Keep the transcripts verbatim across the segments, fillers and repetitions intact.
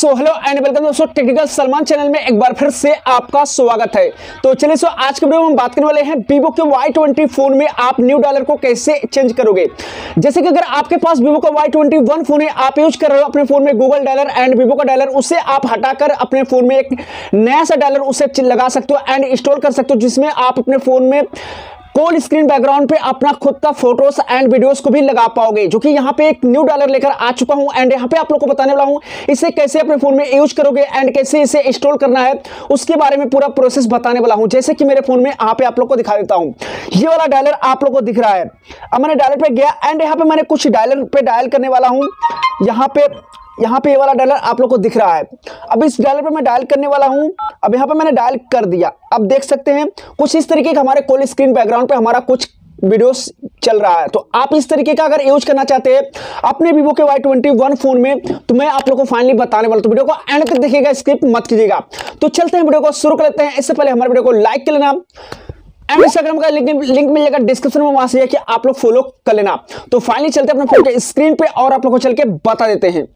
So hello and welcome दोस्तों, technical Salman channel में एक बार फिर से आपका स्वागत है। तो चलिए सो आज के वीडियो में हम बात करने वाले हैं वीवो के वाई ट्वेंटी फोन में आप न्यू डायलर को कैसे चेंज करोगे। जैसे कि अगर आपके पास वीवो का वाई ट्वेंटी वन फोन है, आप यूज कर रहे हो अपने फोन में गूगल डायलर एंड वीवो का डायलर, उसे आप हटाकर अपने फोन में एक नया सा डायलर उसे लगा सकते हो एंड इंस्टॉल कर सकते हो, जिसमें आप अपने फोन में कॉल स्क्रीन बैकग्राउंड पे अपना खुद का फोटोज एंड वीडियोस को भी लगा पाओगे। जो कि यहाँ पे एक न्यू डायलर लेकर आ चुका हूँ एंड यहाँ पे आप लोग को बताने वाला हूँ इसे कैसे अपने फोन में यूज करोगे एंड कैसे इसे इंस्टॉल करना है, उसके बारे में पूरा प्रोसेस बताने वाला हूँ। जैसे कि मेरे फोन में यहाँ पे आप लोग को दिखा देता हूँ, ये वाला डायलर आप लोग को दिख रहा है। अब मैंने डायलर पे गया एंड यहाँ पे मैंने कुछ डायलर पे डायल करने वाला हूँ। यहाँ पे यहाँ पे ये वाला डायलर आप लोग को दिख रहा है। अब इस डायलर पे मैं डायल करने वाला हूँ। अब यहाँ पे मैंने डायल कर दिया। अब देख सकते हैं कुछ इस तरीके का हमारे कॉल स्क्रीन बैकग्राउंड पे हमारा कुछ वीडियोस चल रहा है। तो आप इस तरीके का अगर यूज करना चाहते हैं अपने वीवो के वाई ट्वेंटी वन फोन में, तो मैं आप लोग को फाइनली बताने वाला, तो वीडियो को एंड तक देखिएगा, स्किप मत कीजिएगा। तो चलते हैं वीडियो को शुरू कर लेते हैं। इससे पहले हमारे वीडियो को लाइक कर लेना एंड इंस्टाग्राम का लिंक लिंक मिल जाएगा डिस्क्रिप्शन में, वहां से कि आप लोग फॉलो कर लेना। तो फाइनली चलते हैं अपने फोन के स्क्रीन पे और आप लोग को चल के बता देते हैं।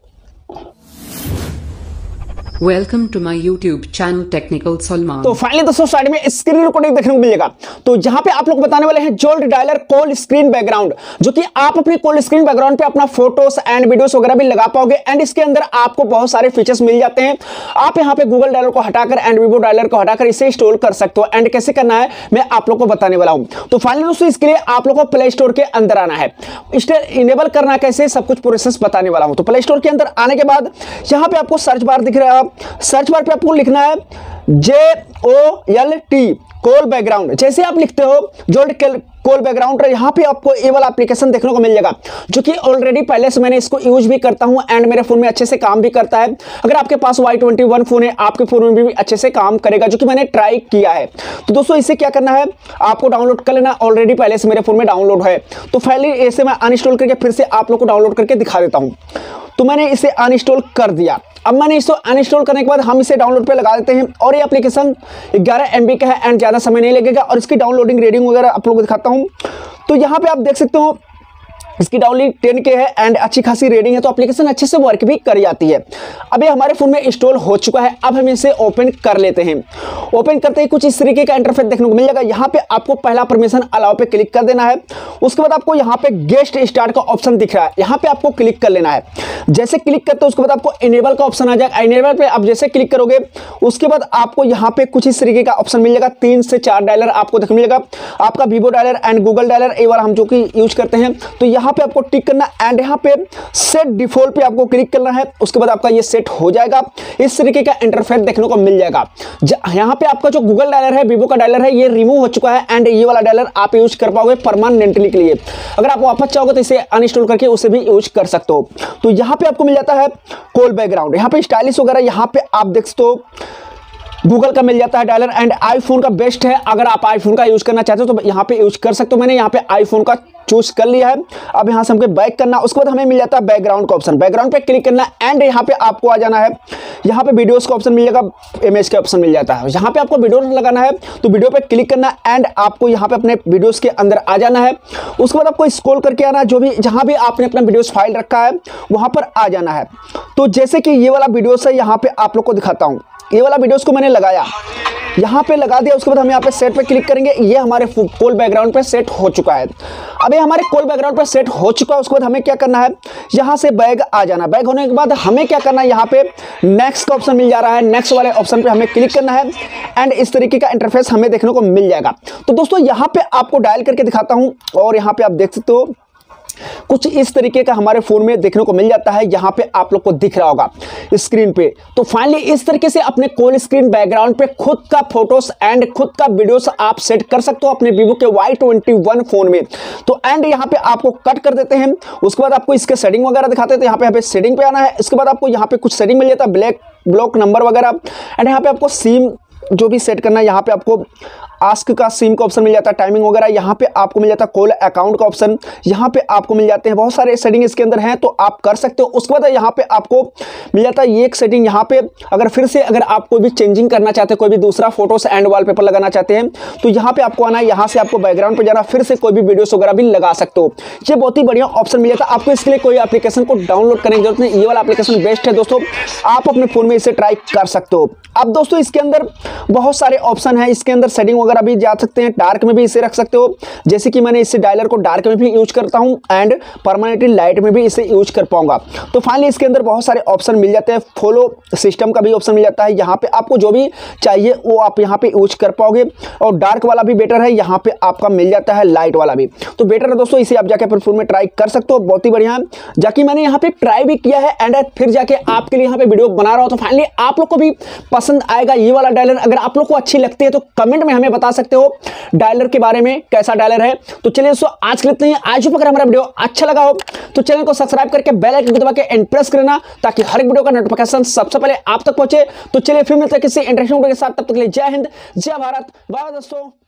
Welcome to my YouTube channel technical Salman. तो फाइनली दोस्तों साइड में स्क्रीन रिकॉर्डिंग देखने को मिलेगा। तो यहाँ पे आप लोग बताने वाले हैं Jolt dialer call screen background, जो कि आप अपने कॉल स्क्रीन बैकग्राउंड पे अपना फोटोस एंड वीडियोस वगैरह भी लगा पाओगे एंड इसके अंदर आपको बहुत सारे फीचर्स मिल जाते हैं। आप यहाँ पे गूगल डायलर को हटाकर एंड वीवो डायलर को हटाकर इसे इंस्टॉल कर सकते हो एंड कैसे करना है मैं आप लोग को बताने वाला हूँ। तो फाइनली दोस्तों इसके लिए आप लोग को प्ले स्टोर के अंदर आना है, इसे इनेबल करना कैसे सब कुछ प्रोसेस बताने वाला हूँ। तो प्ले स्टोर के अंदर आने के बाद यहाँ पे आपको सर्च बार दिख रहा है, सर्च बार पे आपको लिखना है J O L T call background. जैसे आप लिखते हो जोल्ड कॉल बैकग्राउंड, यहाँ पे आपको ये वाला एप्लीकेशन देखने को मिल जाएगा, जो कि ऑलरेडी पहले से मैंने इसको यूज भी करता हूँ एंड मेरे फोन में अच्छे से काम भी करता है। अगर आपके पास वाई ट्वेंटी वन फोन है, आपके फोन में भी अच्छे से काम करेगा, जो कि मैंने ट्राई किया है। तो दोस्तों इसे क्या करना है, आपको डाउनलोड कर लेना, ऑलरेडी पहले से मेरे फोन में डाउनलोड है। तो फाइनली ऐसे मैं अनइंस्टॉल करके फिर से आप लोग को डाउनलोड करके दिखा देता हूँ। तो मैंने इसे अनइंस्टॉल कर दिया। अब मैंने इसको अनइंस्टॉल करने के बाद हम इसे डाउनलोड पे लगा देते हैं और ये एप्लीकेशन ग्यारह एम बी का है एंड ज़्यादा समय नहीं लगेगा। और इसकी डाउनलोडिंग रेटिंग वगैरह आप लोगों को दिखाता हूँ। तो यहाँ पे आप देख सकते हो इसकी डाउनलोड टेन के है एंड अच्छी खासी रेटिंग है, तो एप्लीकेशन अच्छे से वर्क भी कर जाती है। अब ये हमारे फोन में इंस्टॉल हो चुका है। अब हम इसे ओपन कर लेते हैं। ओपन करते ही कुछ इस तरीके का इंटरफेस देखने को मिल जाएगा। यहाँ पे आपको पहला परमिशन अलाउ पे क्लिक कर देना है। उसके बाद आपको यहाँ पे गेस्ट स्टार्ट का ऑप्शन दिख रहा है, यहाँ पे आपको क्लिक कर लेना है। जैसे क्लिक करते हो उसके बाद आपको इनेबल का ऑप्शन आ जाएगा। इनेबल पे आप जैसे क्लिक करोगे उसके बाद आपको यहाँ पे कुछ इस तरीके का ऑप्शन मिल जाएगा, तीन से चार डायलर आपको देखने मिलेगा। आपका Vivo dialer and Google dialer ये वाला हम जो कि यूज करते हैं। तो यहाँ पे आपको टिक करना एंड यहाँ पे सेट डिफॉल्ट पे आपको क्लिक करना है। उसके बाद आपका ये सेट हो जाएगा। इस तरीके का इंटरफेस देखने को मिल जाएगा। यहाँ पे आपका जो गूगल डायलर है, वीवो का डायलर है, ये रिमूव हो चुका है एंड ये वाला डायलर आप यूज कर पाओगे परमानेंटली के लिए। अगर आप वापस चाहोगे तो इसे अनइंस्टॉल करके उसे भी यूज कर सकते हो। तो यहाँ पे आपको मिल जाता है कॉल बैकग्राउंड, यहाँ पे स्टाइलिश वगैरह, यहाँ पे आप देख सकते हो गूगल का मिल जाता है डायलर एंड आईफोन का बेस्ट है। अगर आप आईफोन का यूज करना चाहते हो तो यहाँ पे यूज कर सकते हो। मैंने यहाँ पे आईफोन का चूज कर लिया है। अब यहाँ से हमको बैक करना, उसके बाद हमें मिल जाता है बैकग्राउंड का ऑप्शन। बैकग्राउंड पे क्लिक करना एंड यहाँ पे आपको आ जाना है, यहाँ पे वीडियोस का ऑप्शन मिल जाएगा, इमेज का ऑप्शन मिल जाता है। यहाँ पे आपको वीडियो लगाना है तो वीडियो पे क्लिक करना एंड आपको यहाँ पे अपने वीडियोस के अंदर आ जाना है। उसके बाद आपको स्क्रॉल करके आना, जो भी जहाँ भी आपने अपना वीडियोस फाइल रखा है वहाँ पर आ जाना है। तो जैसे कि ये वाला वीडियोस है, यहाँ पे आप लोग को दिखाता हूँ। ये वाला वीडियोस को मैंने लगाया, यहाँ पे लगा दिया। उसके बाद हम यहाँ पे सेट पे क्लिक करेंगे, ये हमारे कॉल बैकग्राउंड पे सेट हो चुका है। अब ये हमारे कॉल बैकग्राउंड पे सेट हो चुका है। उसके बाद हमें क्या करना है, यहाँ से बैग आ जाना। बैग होने के बाद हमें क्या करना है, यहाँ पे नेक्स्ट का ऑप्शन मिल जा रहा है, नेक्स्ट वाले ऑप्शन पे हमें क्लिक करना है एंड इस तरीके का इंटरफेस हमें देखने को मिल जाएगा। तो दोस्तों यहाँ पे आपको डायल करके दिखाता हूँ और यहाँ पे आप देख सकते हो कुछ इस तरीके का हमारे फोन में देखने को मिल जाता है। यहाँ पे आप लोग को दिख रहा होगा स्क्रीन पे। तो फाइनली इस तरीके से अपने कॉल स्क्रीन बैकग्राउंड पे खुद का फोटोस एंड खुद का वीडियोस आप सेट कर सकते हो अपने वीवो के वाई ट्वेंटी वन फोन में। तो एंड यहाँ पे आपको कट कर देते हैं। उसके बाद आपको इसके सेटिंग वगैरह दिखाते हैं। तो यहाँ पे यहाँ पे सेटिंग पे आना है। इसके बाद आपको यहाँ पे कुछ सेटिंग मिल जाता है, ब्लैक ब्लॉक नंबर वगैरह एंड यहाँ पे आपको सिम जो भी सेट करना है यहाँ पे आपको आस्क का सिम का ऑप्शन मिल जाता है, टाइमिंग वगैरह, यहाँ पे आपको मिल जाता है कॉल अकाउंट का ऑप्शन, यहाँ पे आपको मिल जाते हैं बहुत सारे सेटिंग इसके अंदर हैं, तो आप कर सकते हो। उसके बाद यहाँ पे आपको मिल जाता है ये एक सेटिंग, यहाँ पे अगर फिर से अगर आप कोई भी चेंजिंग करना चाहते हैं, कोई भी दूसरा फोटोस एंड वॉलपेपर लगाना चाहते हैं, तो यहाँ पे आपको आना है, यहाँ से आपको बैकग्राउंड पे जाना, फिर से कोई भी वीडियोस वगैरह भी लगा सकते हो। ये बहुत ही बढ़िया ऑप्शन मिल जाता है आपको। इसके लिए कोई एप्लीकेशन को डाउनलोड करने की जरूरत नहीं, ये वाला एप्लीकेशन बेस्ट है दोस्तों, आप अपने फोन में इसे ट्राई कर सकते हो। अब दोस्तों इसके अंदर बहुत सारे ऑप्शन है, इसके अंदर सेटिंग वगैरह भी जा सकते हैं, डार्क में भी इसे रख सकते हो, जैसे कि मैंने इसे डायलर को डार्क में भी यूज करता हूं एंड परमानेंटली लाइट में भी इसे यूज कर पाऊंगा। तो फाइनली इसके अंदर बहुत सारे ऑप्शन मिल जाते हैं, फॉलो सिस्टम का भी ऑप्शन मिल जाता है, यहाँ पे आपको जो भी चाहिए वो आप यहाँ पे यूज कर पाओगे। और डार्क वाला भी बेटर है, यहाँ पे आपका मिल जाता है लाइट वाला भी, तो बेटर है दोस्तों, इसे आप जाके अपने फोन में ट्राई कर सकते हो, बहुत ही बढ़िया है। जाके मैंने यहाँ पे ट्राई भी किया है एंड फिर जाके आपके लिए यहाँ पे वीडियो बना रहा हूँ। तो फाइनली आप लोग को भी पसंद आएगा ये वाला डायलर। अगर आप लोग को अच्छी लगती है तो कमेंट में हमें बता सकते हो डायलर के बारे में, कैसा डायलर है। तो चलिए दोस्तों आज के लिए इतना ही। आज अगर हमारा वीडियो अच्छा लगा हो तो चैनल को सब्सक्राइब करके बेल आइकन को दबा के एंड प्रेस करना, ताकि हर एक वीडियो का नोटिफिकेशन सबसे पहले आप तक पहुंचे। तो चलिए फिर मिलते हैं किसी इंटरेस्टिंग वीडियो के साथ, तब तक के लिए जय हिंद, जय भारत, बाय दोस्तों।